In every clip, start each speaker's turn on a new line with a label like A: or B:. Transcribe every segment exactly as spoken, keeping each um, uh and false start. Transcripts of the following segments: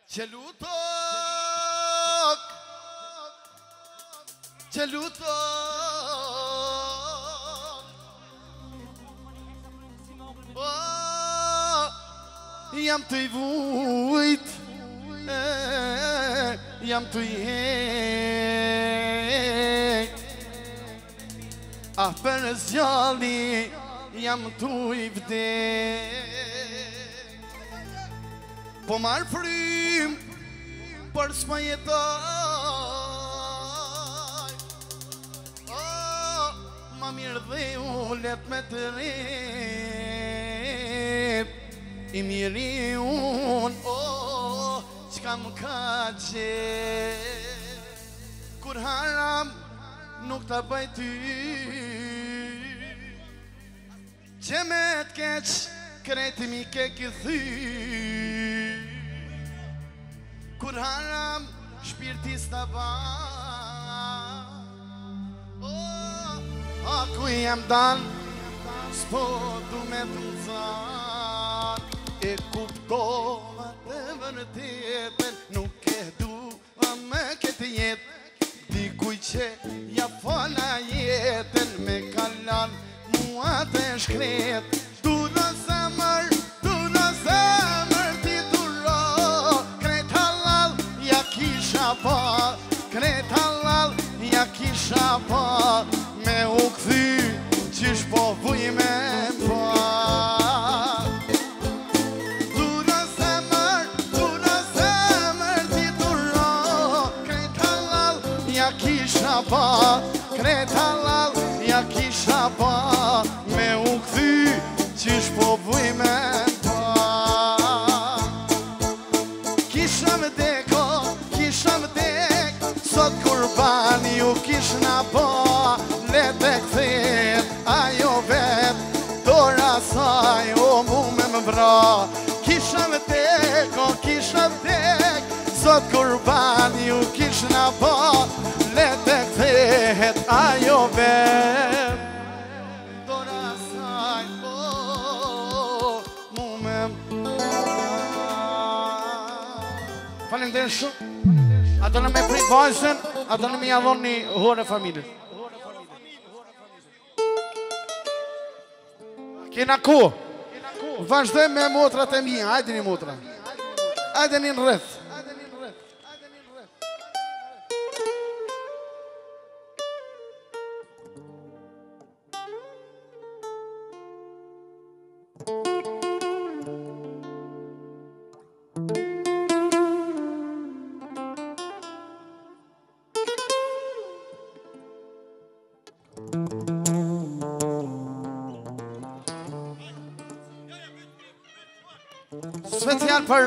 A: Që lutok, që lutok, oh, jam të i vujt, eh, jam të i hejt, ah për zjalli jam të i vdek. Po marë frim, për s'ma jetoj, oh, ma mirë dhe ullet me të rep, i miri unë, oh, qka më ka qep, kur haram nuk ta bëj ty, që me t'keq, kreti mi ke këthy. Kur haram shpirtis të ba, oh, a ku jam dan, s'po du me të nëzan, e kuptova të vërtetën, nuk e du a me këtë jetë, dikuj që ja fola jetën, me kalan mua të shkret, du në zemër, du në zemër, ti duro, kret halal, ja kisha pa, kret halal, ja kisha pa, me u këthy, qish po vuj me pa. Du në zemër, du në zemër, ti duro, kret halal, ja kisha pa, kret halal, ja kisha pa, me u këthy, qish po vuj me pa. Kisha vdeko, kisha vdek, sot kurban ju kishna po, le të këthet ajo vet, dora saj o mu me më vra. Kisha vdeko, kisha vdek, sot kurban ju kishna po, le të këthet ajo vet, dora saj o mu me më vra. Falenderoj shumë. Ato në me prit vajzën, ato në me jadhon një hore familjes. Kena ku? Vazhdojmë me motrat e mija, hajde një motra. Hajde një në rreth. Special për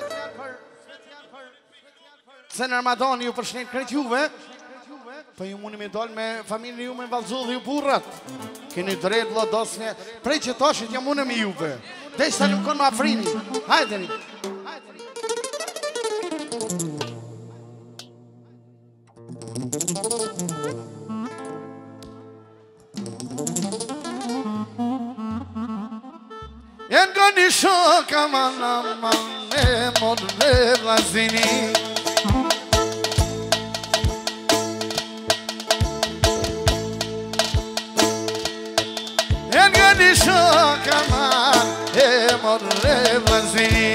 A: se në Ramadan ju përshnet krejt juve, për ju mundi me dollë me familje ju me valzu dhe ju burrat. Keni drejt lodosnje, prej që toshit jam unë me juve. Dhe sa nuk konë ma frimi. Hajdeni. E nga një shoka mana mane mod dhe vlazini, e nga një shoka mane mod dhe vlazini,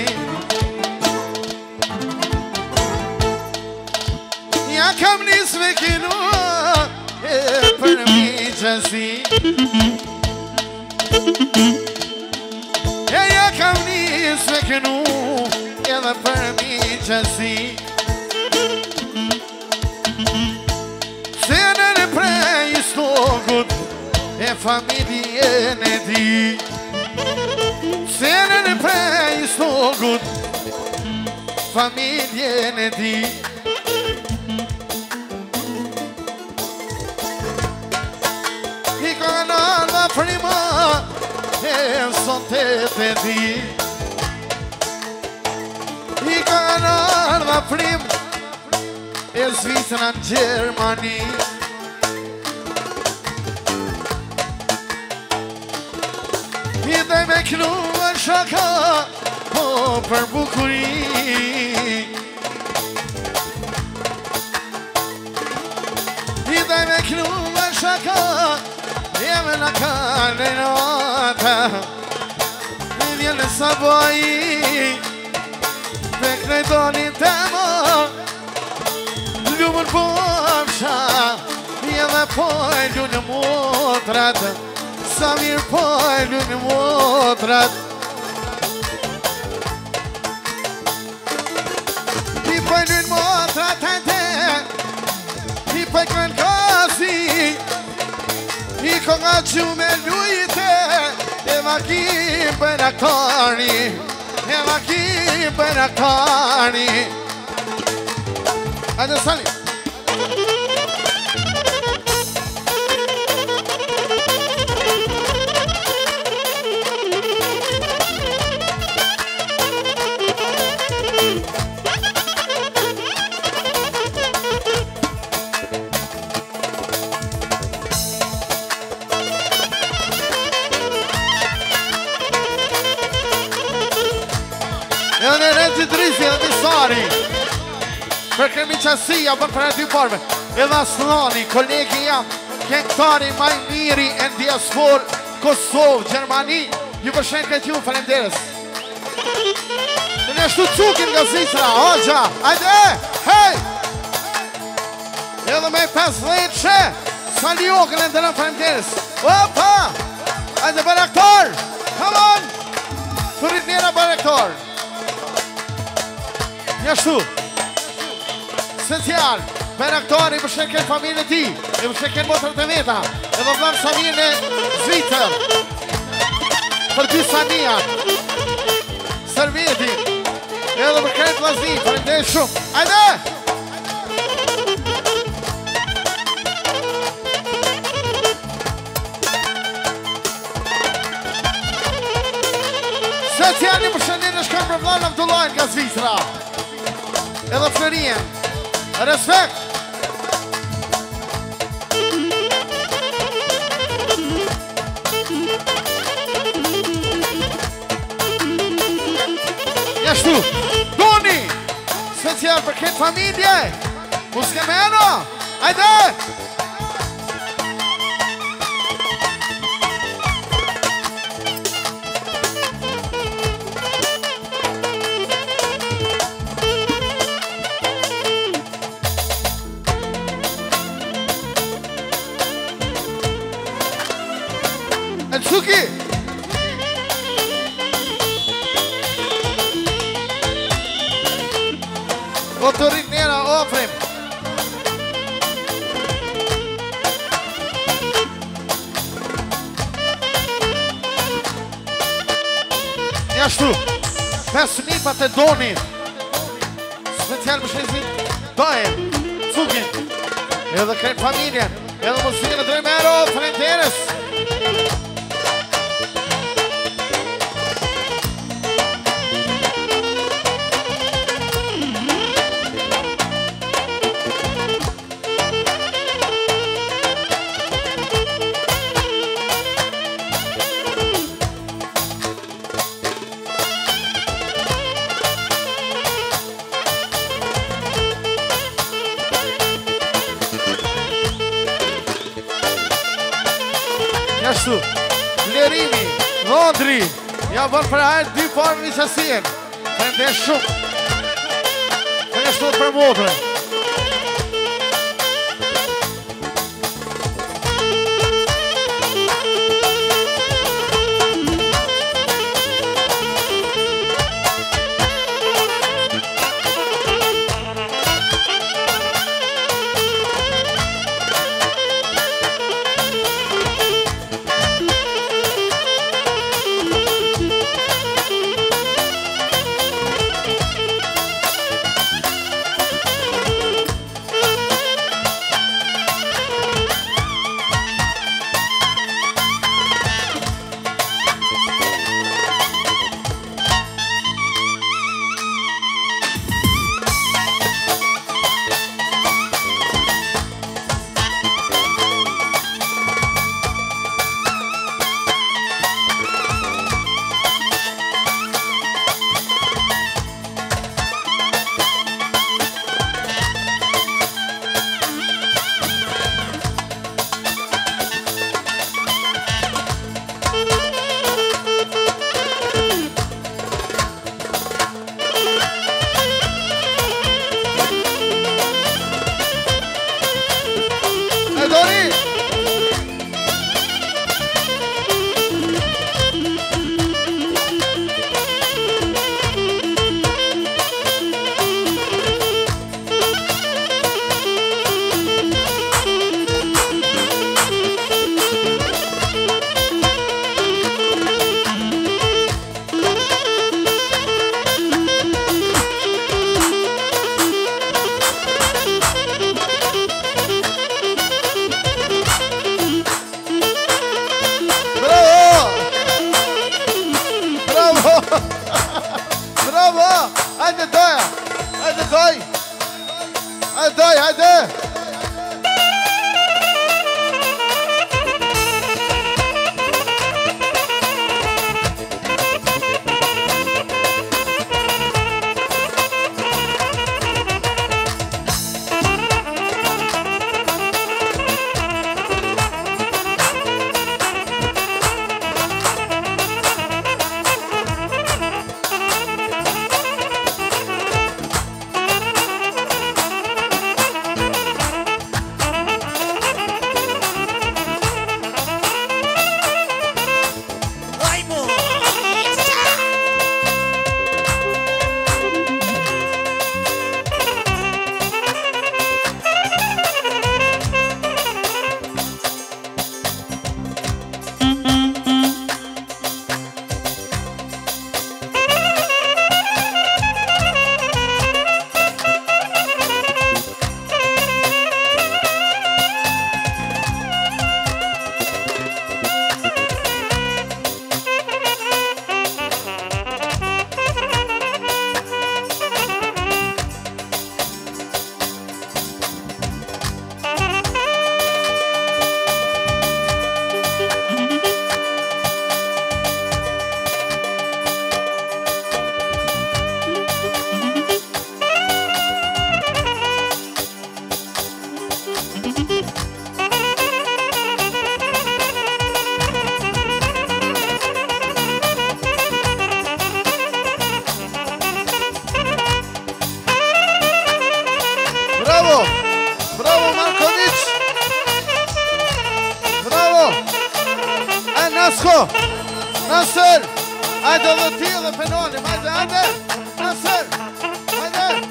A: ja kam nis me kinu e për mi qësi, e ja kam nis me kënu edhe për mi qësi, se në në prej stogut e familjen e ti, se në në prej stogut familjen e ti. I ka në dhe prima e sot e të di, i ka në dhe prim e Zvicra në Gjermani, i dhe me knu e shaka po për bukuri, كلو شكا يمنا كان نوتا ديال الصباي فكرة دوني تما اليوم البوشا يلا باي دون موترات سامير باي دون موترات دي باي دون موترات دي باي كان كاسي دي كونغا جومي لويته Eva ki benakani, Eva ki benakani. Hadi sali. Perché mi c'è sia per prendere il forme e la sloni, colleghi jam, këngëtari maj miri e diaspor Kosovë, Gjermani, ju përshëndet ju, faleminderit. Në ashtu cukin nga Zitra, hoxha, hajde, hej! Edhe me pesëdhjetë she, Saliokën e ndërën faleminderit. Opa! Hajde baraktar, come on! Turit njëra baraktar. Në ashtu. Special, per aktori për sheket familje ti, e për sheket motrët e veta, e dhe vlam Samir në Zvitër, për ty Sania, Servieti, e dhe për kretë Lazni, faleminderit shumë, ajde! Speciali për shëndet e shkam për vlan Abdullajn nga Zvitra, e dhe Florien. Respekt! Jashtu, Doni! Special për këtë familje! Muskemeno! Ajde! Suki! Otorit njera, ofrim! Njashtu, pesë nipat e Doni, special për shëndetin, Dojen, Cukin, edhe krejt familjen, edhe muzikën e Drejmero, faleminderit. Njashtu, Lerimi, Londri, ja bërë për hajtë dy parë një qasien. Faleminderit shumë. Njashtu për motrën. haide! Nasco, Nasser, haide le tir pe noi, haide, haide, Nasser, haide.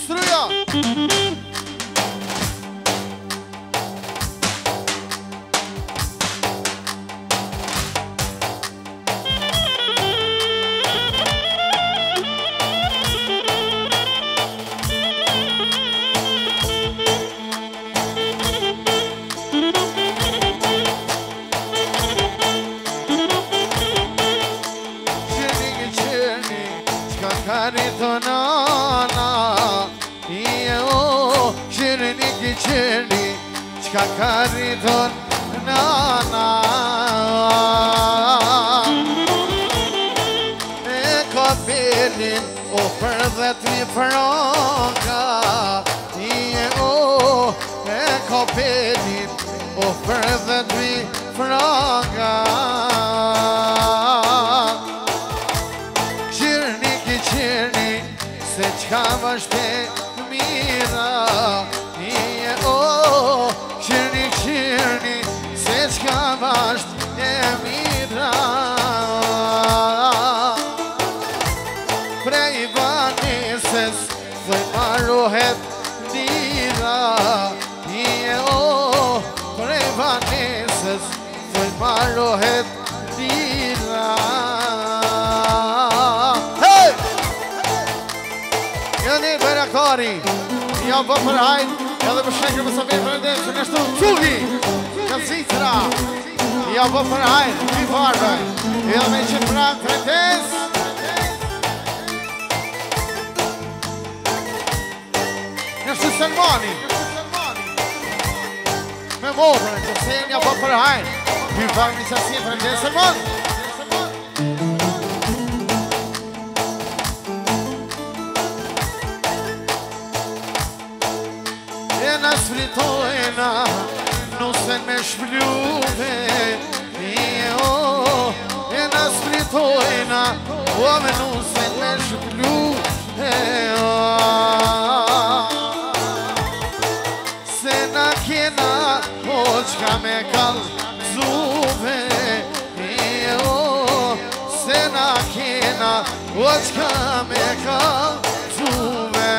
A: Struja! Kakaridon nana e kapelin o për dhe tri franga e o e kapelin o për dhe tri franga qirni ki qirni se qka vashte mira e o qirni qirni se qka vasht e mira prej vaneses dhe marohet dira e o prej vaneses dhe marohet dira hey! Jani Berakari ja vë për hajt edhe për shekër për sabir për ndërë që nështu Qugi Kanë zitra ja vë për hajt i varëj edhe me që pra krendes nështu Selmani me modrën që sen ja vë për hajt i varë një sasi për ndërë Selmani Sfritojna, nusen me shpluve e o, e na sfritojna, o me nusen me shpluve o se na kena, o qka me kalzuve e o, se na kena, o qka me kalzuve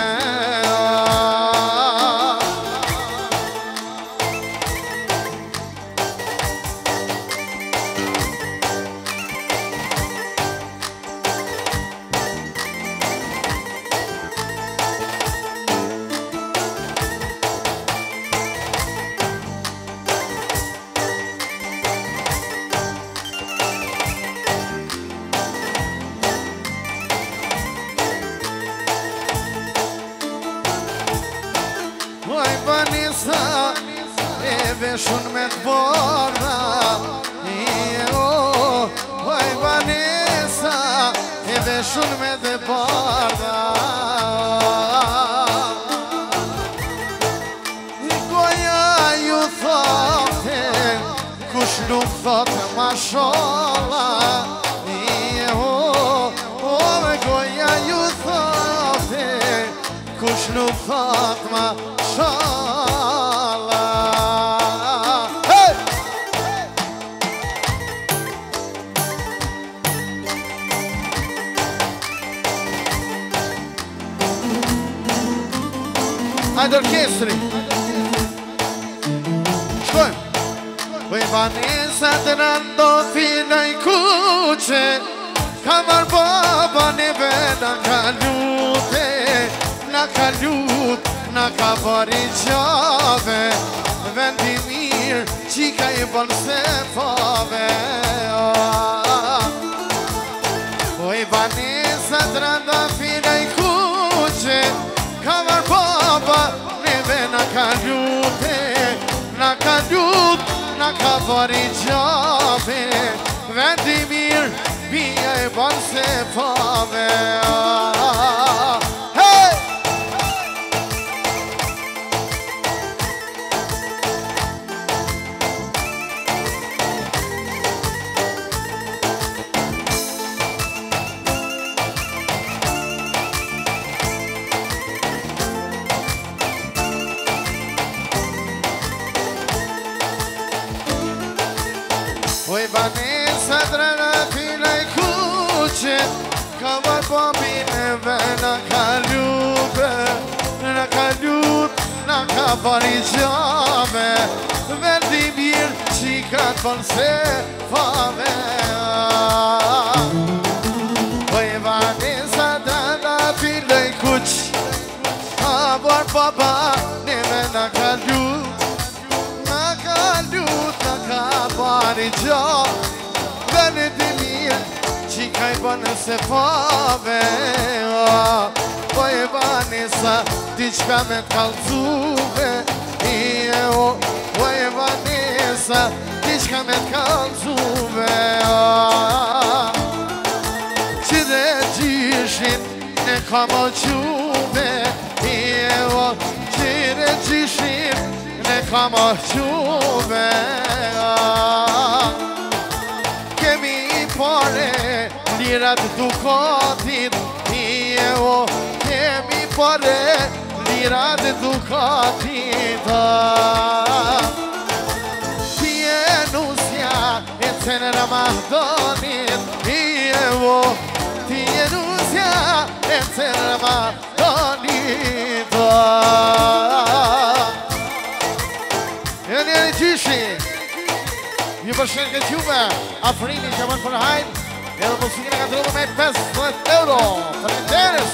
A: veshun me t'borda e o vaj Vanessa e veshun me t'borda i goja ju thote kush nuk thote ma sholla e o o me goja ju thote kush nuk thote ma sholla Hajde orkestri Shkojmë Vaj Vanessa të rando fina i kuqe Ka marrë baba neve na ka ljute Na ka ljut, na ka bari qave Vendi mirë, qika i bon se fave Vaj Vanessa të rando fina i kuqe Ka marrë baba neve na ka ljute Na ka ljut, na ka bari qave Vendi mirë, pija e ban se fave Hey! Oj Vanessa drena fina i kuqe Ka marrë babin e ve na ka ljube bari gjave Vendi mirë qika të bon se fave Poj Vanessa da da pilej kuq A bar baba nime na ka lut Na ka lut, na ka bari gjave Vendi mirë qika i bon se fave Poj Vanessa diçka me t'kallzuve Ie o Poj Vanessa diçka me t'kallzuve Qire gjishin ne kam o quve Ie o Qire gjishin ne kam o quve Kemi pare lirat dukatit Ie o Kemi pare lirat dukatita Tije nusja e cene Ramazanit Tije o Tije nusja e cene Ramazanita E njeri gjyshi Ju përshën këtë juve Afrimi që mënë për hajnë Edhe musikën e ka të rrëmë me pesëdhjetë euro Faleminderit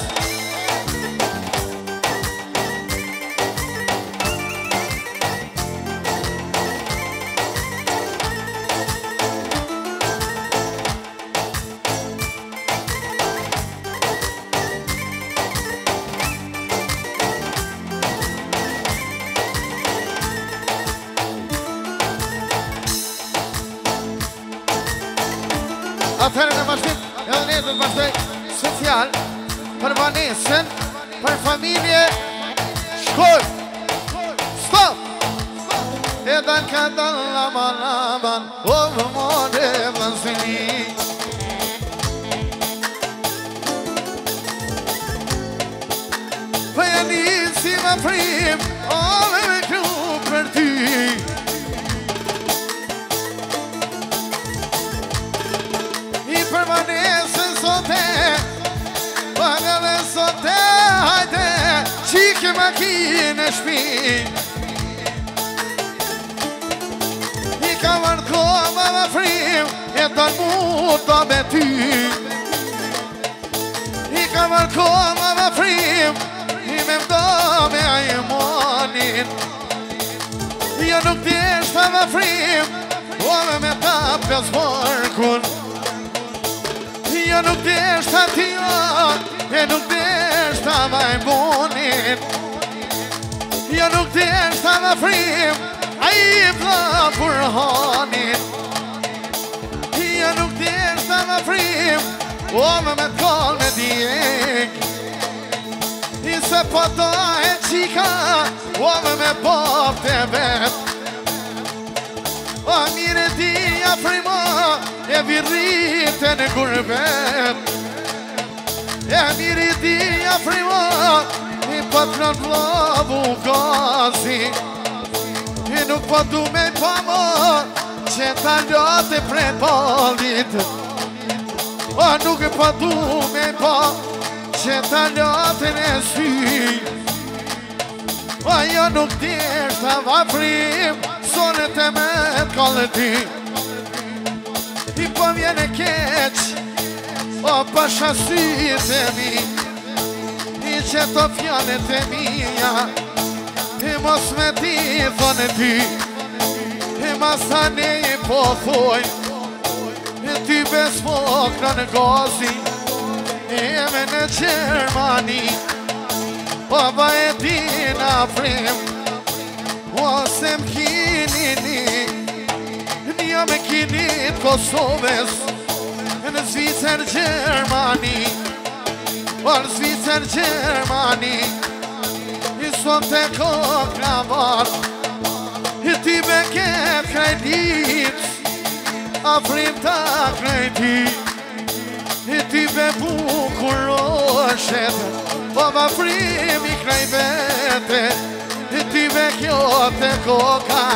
A: Atëherë në vazhdim, edhe ne të vazhdoj special për Vanessën, për familje Shkoj. Stop! Edhe në këtë laman laman, o vëmone vënsini. Për e nisi më prim, o me me kru për ty. Për Vanessën sote, Vanessën sote, hajde, qike makinë e shpi. I ka vërë koma më frim, e të mu të me ty. I ka vërë koma më frim, i me mdo me ajmonin. Jo nuk t'jeshtë më frim, o me me tapës vërkun. Jo nuk deshta tia, e nuk deshta vaj bonin. Jo nuk deshta më frim, a i vla për hanin. Jo nuk deshta më frim, o me me t'kall me djek. I se po ta e qika, o me me pop të vet. O mire dia frima, e virrite në gurbet. E mire dia frima, i patron vlavu gazi. I nuk po du me pamo, që ta ljote pre palit. O nuk po du me pa, që ta ljote në sy. O jo nuk t'jeshta va prim, sonet e me t'kallë ty. I po vjene keq, o pasha syt e mi. I qeto fjallet e mija, i mos me ti thone ty. I masa ne i po thoj, i ty besmokra në gazi. E me në Gjermani, o ba e ti në Afrim. O se m'kinini, nja me kinit Kosovës, në Zvicër Gjermani. O në Zvicër Gjermani, i son të kokra var. I ti me ket krejtit, Afrim ta krejti. I ti me bukuroshet, o ma Afrim i krejt vete. I ti me kjo të koka,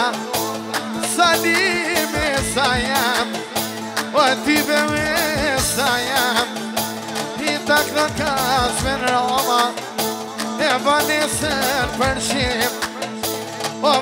A: salime sa jam, o ti be me sa jam. I tak në kasve në Roma, e Vanessën për qim.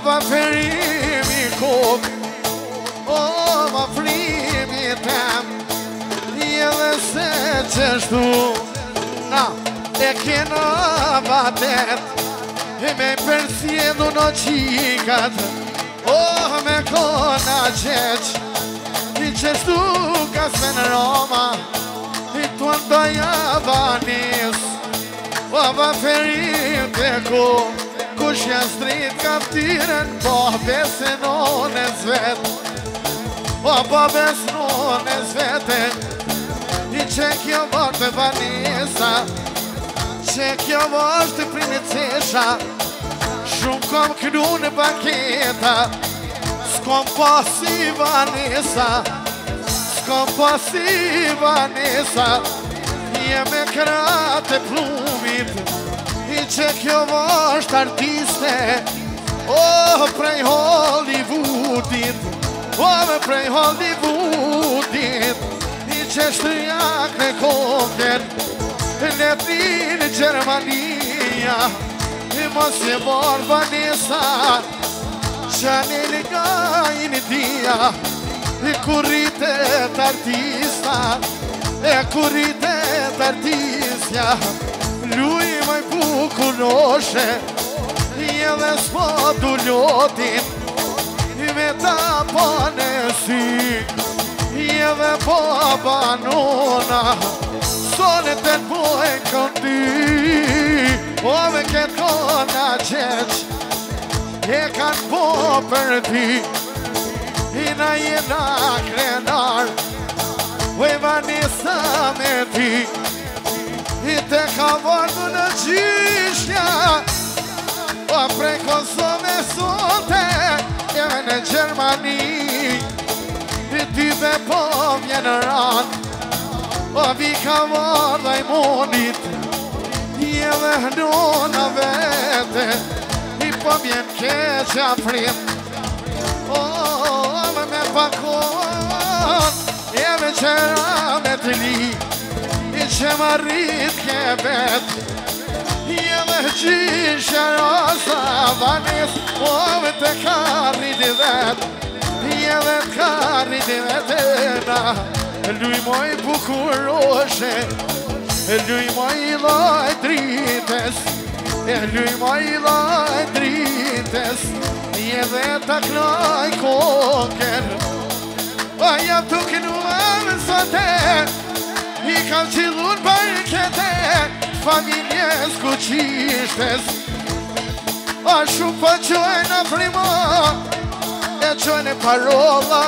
A: va ferimi kok, o va frimi tem, edhe se qështu, na, e kena vatet, e me persjedu në qikat, oh, me kona qeq, i qështu ka se në Roma, i tuan doja vanis, o va ferim të ku, kush janë strit kaftiren, po besin unë e zvet, o po besin unë e zvete, i që kjo vërë të vanisa, që kjo vërë të princesha, shumë kom kënu në baketa, s'kom pasi vanisa, s'kom pasi vanisa, jeme krate plumit, i që kjo vështë artiste, oh, prej Hollywoodit, oh, prej Hollywoodit, i që shtrijak në koken, në në Gjermania, i mos e mor Vanessa, që në në gajnë dia, i kuritet artista, e kuritet artistja, luj maj bukunoshe, i edhe s'po du lotin, i me ta po në sy, i edhe po banona, sonet e po e këndi, o me këtë kona qeq, e kanë po për ti, i na jena krenar, oj Vanessa me ti, i te ka vërdu në gjishja, o prej Kosove sote, jeme në Gjermani, i ty be po vjenë ranë, o vi ka vërdu i monit, i edhe hnona vete, i po vjen keqa frim, o me me pakon, jeme qera me të li, i që më rrit ke vet, jeme gjishja rosa Vanis, o me të ka rrit i vet, jeme ka rrit i vetena, luj moj bukuroshe, luj moj loj drites, luj moj loj drites, jeve ta kloj koker, o jam të kënuar sote, i kam qilun për kete, familjes ku qishtes, o shumë po qojnë a primo, e qojnë e parola,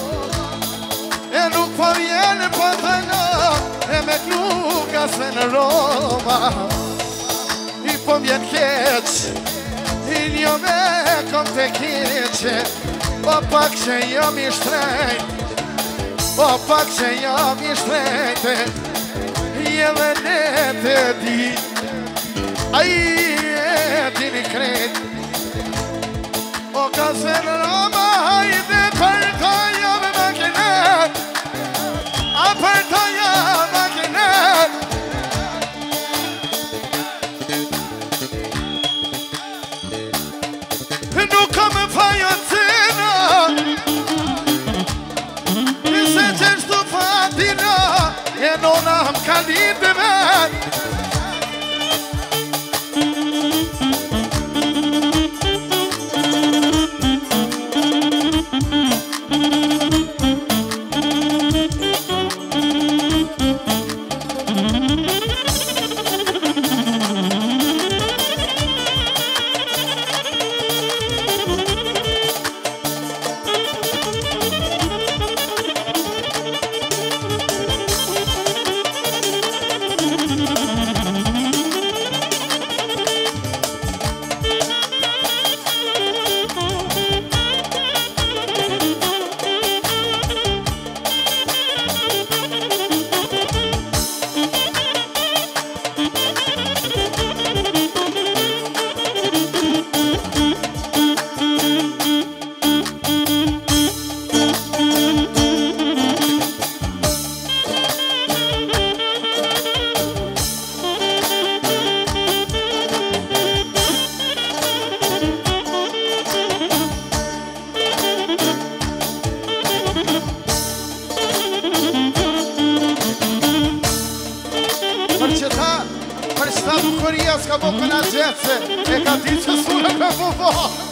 A: e nuk po vjenë po të nga, e me knuka se në Roma, i po vjenë keq, i një me kom të keqe, o pak që jam i shtrejt, o pak që jam i shtrejte, i edhe ne të di, a i e ti një krejt, o ka se në Roma, i dhe për të jam e makinet, a për të jam e makinet, nuk kam e fajon cena, i se qeshtu fatina, e nona më ka lidë vet. s'ka po këna gjetse, e ka ti që s'une me po po.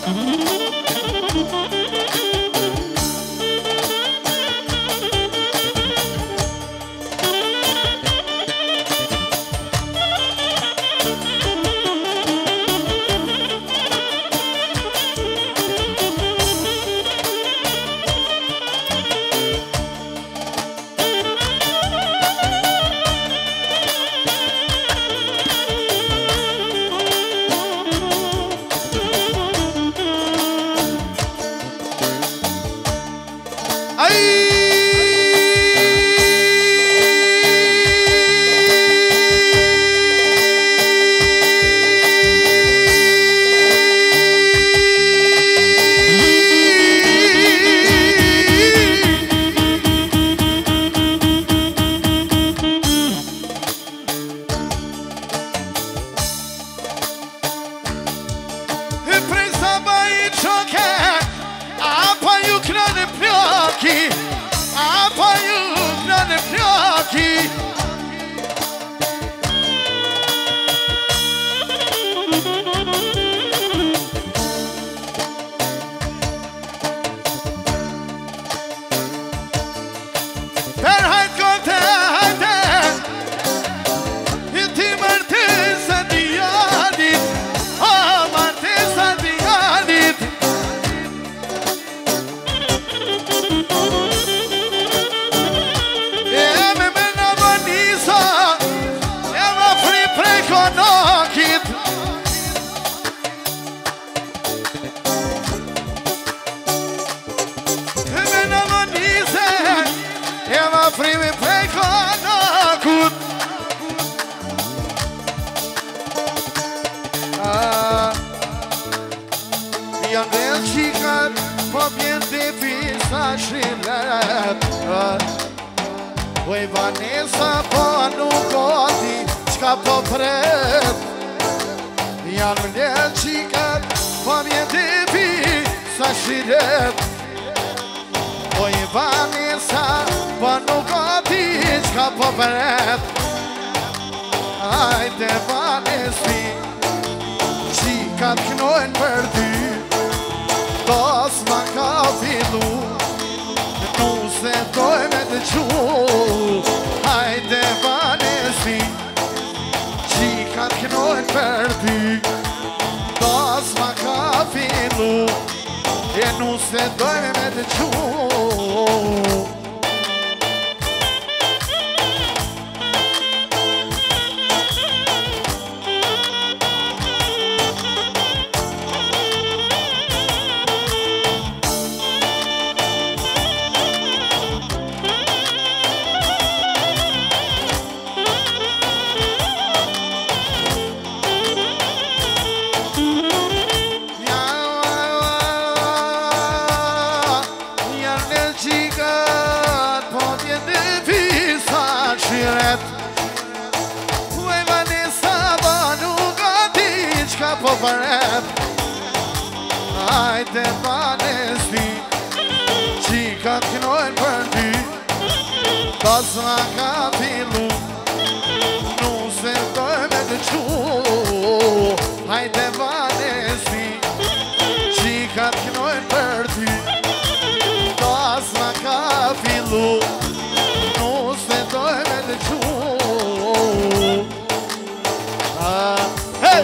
A: Oj Vanessa, po nuk o ti qka po pret. Janë mlel qikat, po vjen të pi sa shiret. Oj Vanessa, po nuk o ti qka po pret. Ajde Vanesi, qikat knojnë për ty. Dos ma ka fillu, se doj me të qu. Hajde Vanesi, qikat knojnë për ty. Das ma ka fillu, e nu se doj me të qu. Ajde Vanesi, qikat knojnë për ty. Tas ma ka fillu, nuse doj me të qu. Ajde Vanesi, qikat knojnë për ty. Tas ma ka fillu, nuse doj me të qu. Hey!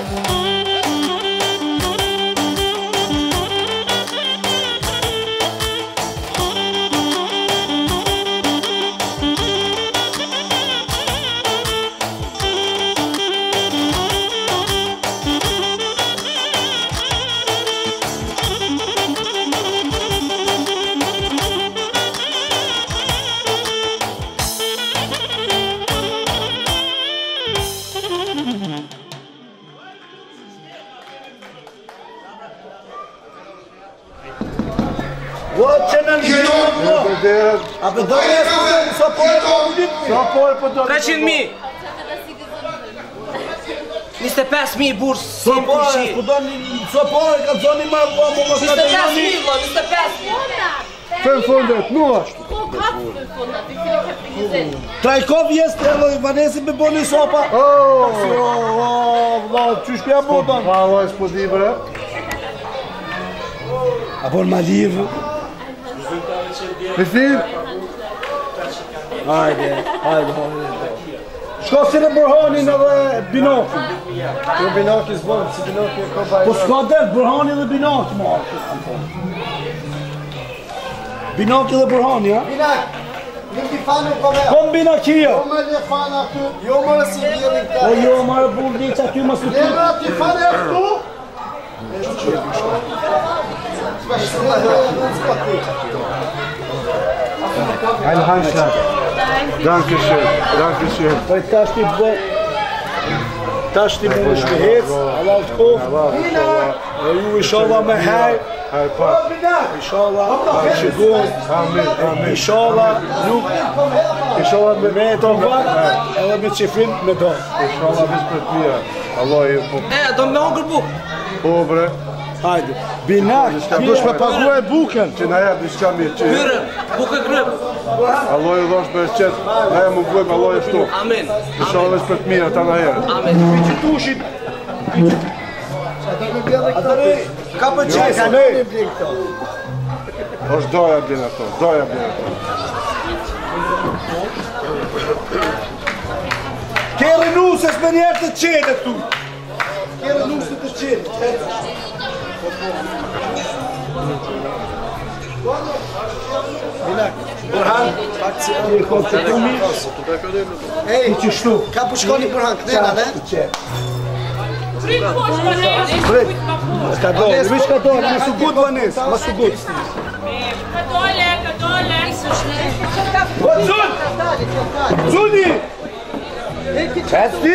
A: A për dojnë e s'pëdojnë, sa pojë për ulit mi? Sa pojë për dojnë? treqind mijë! njëzet e pesë mijë burës, si më përshi! Sa pojë, s'pëdojnë, sa pojë, ka zoni ma më më më
B: njëzet e pesë mijë, njëzet e pesë mijë! fünfhundert, nur.
C: Pro Kopf fünfhundert. Wie viele Köpfe sind?
D: Drei Kopf jest, Vanessa me boni sopa.
B: Oh!
D: Oh, qysh kja botan?
B: Hvala, spodi bre.
D: A bon ma livë.
B: Wie viel?
D: Hajde, hajde, hajde. Shko si në Burhanin edhe Binokin.
B: Jo Binaki s'bon, si Binaki e ka bajra.
D: Po s'ka del, Burhani dhe Binaki marrë. Binaki dhe Burhani, ha?
A: Binak, nuk t'i fanë po me.
D: Kom Binakia.
A: Jo me le fanë aty. Jo më si vjelin ka.
D: O jo, marë burdi që aty më suti.
A: Lera t'i fanë e këtu.
B: Ein Handschlag. Dankeschön, dankeschön.
D: Po i tash t'i bë... Tash t'i mund është me hecë, Allah të kofë. E ju inshallah me haj.
B: Haj pa.
D: Inshallah, me shigun.
B: Amin, amin.
D: Inshallah, nuk... Inshallah me me të vakë, edhe me qifrin me do.
B: Inshallah vis për t'mira. Allah ju po.
E: E, do me ongër buk.
B: Po bre.
D: Hajde, Binak,
B: Dush me pagu e buken. Që na jep diçka mirë që.
E: Hyrë, buk e kryp.
B: Allah ju dhosh me qet. Na e mungojmë Allah e ftu.
E: Amin.
B: Inshallah vis për t'mira ta na herë.
E: Amin.
D: që tushit. Atëri, ka për qesë, ne.
B: Është doja blen ato, doja blen ato.
D: Kere nusës me njerë të qetë këtu. Kere nusës të qetë. Binak, Burhan, akcija. I kod të tumi. Ej, që shtu. Ka për shkoni Burhan, këtena, ne?
C: Prit poshtë për ne,
D: Prit. Ka do, në vish ka do, më su gut, Vanes, më su gut.
C: ka dole, ka dole.
D: O, Zul! Zuli! Qëtë ti?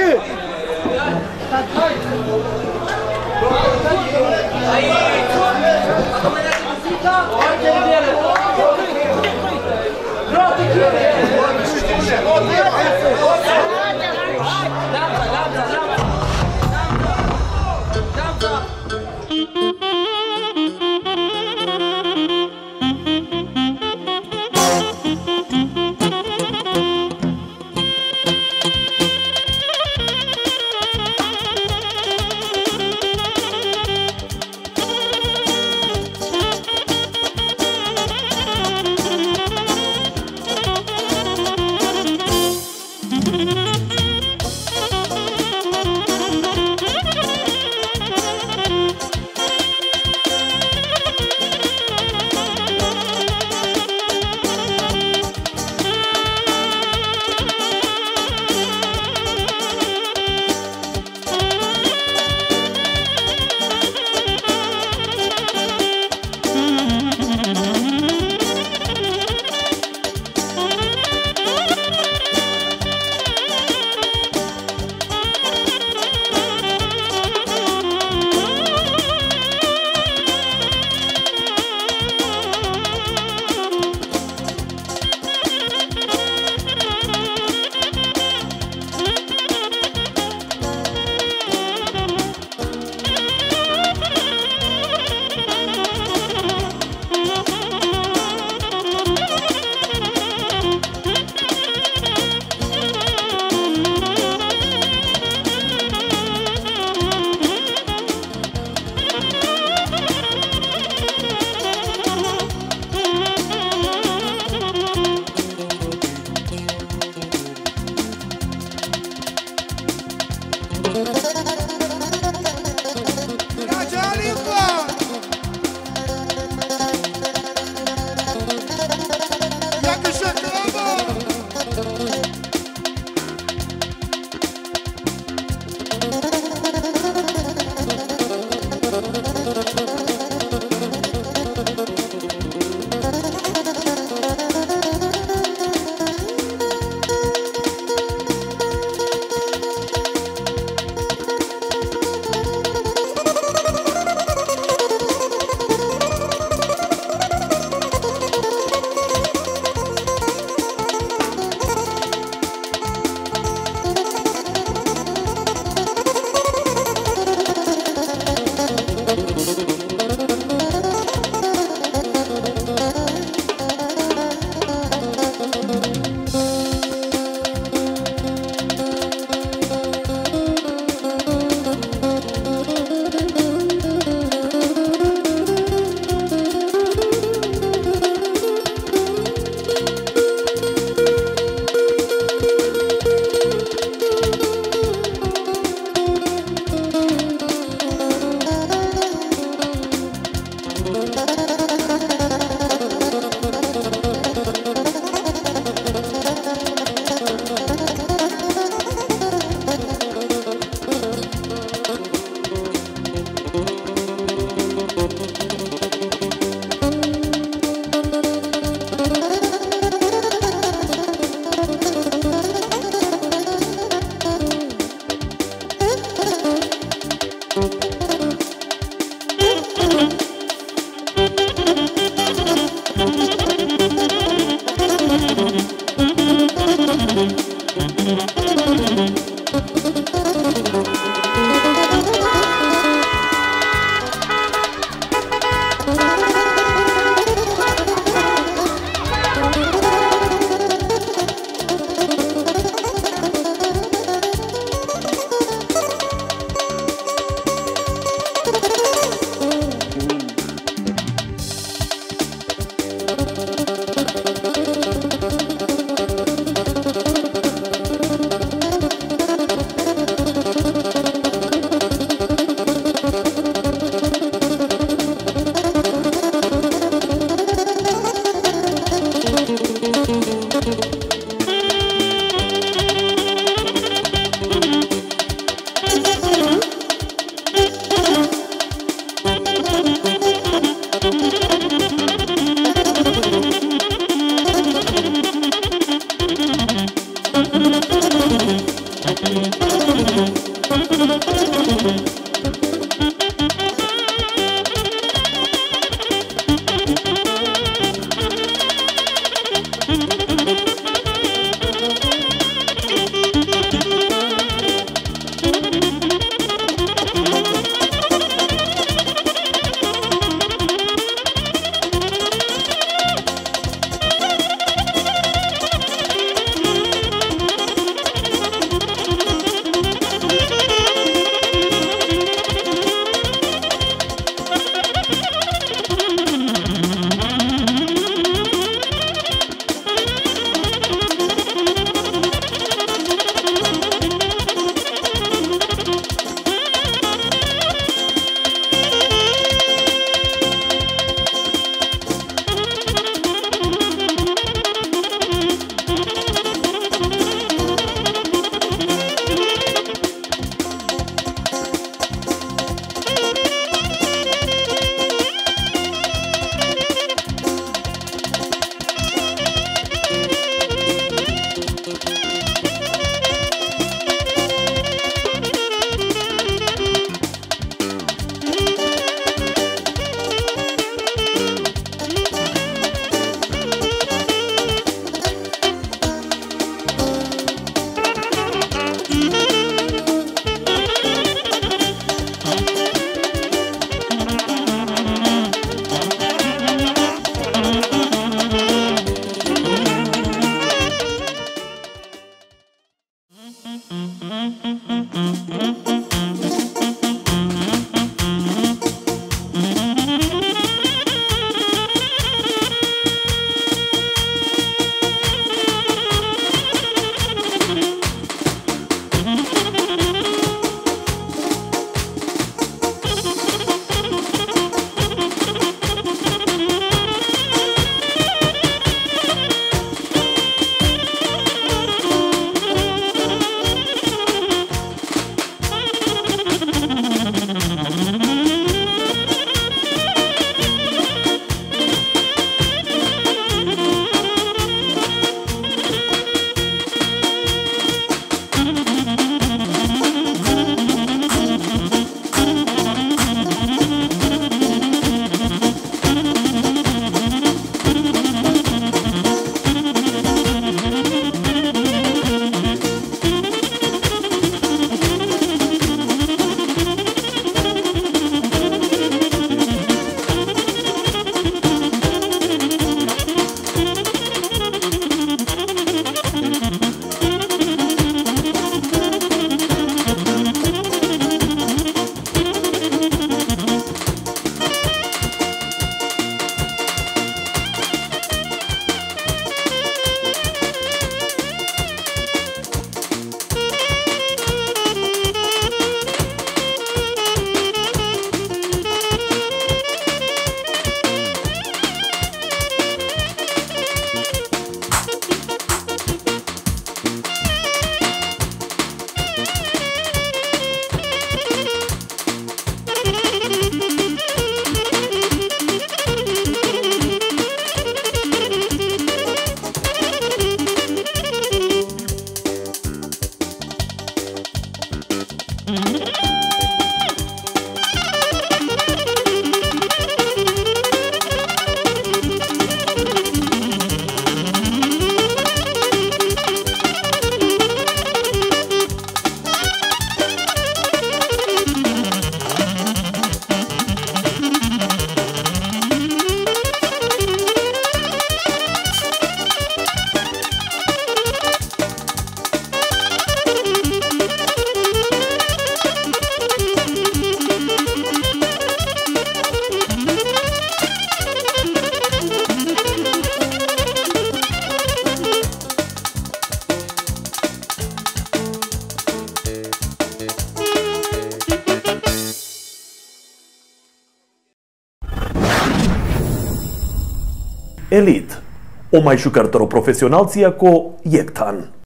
F: Elite. O mai shukar tëro profesionalësia ko jektan.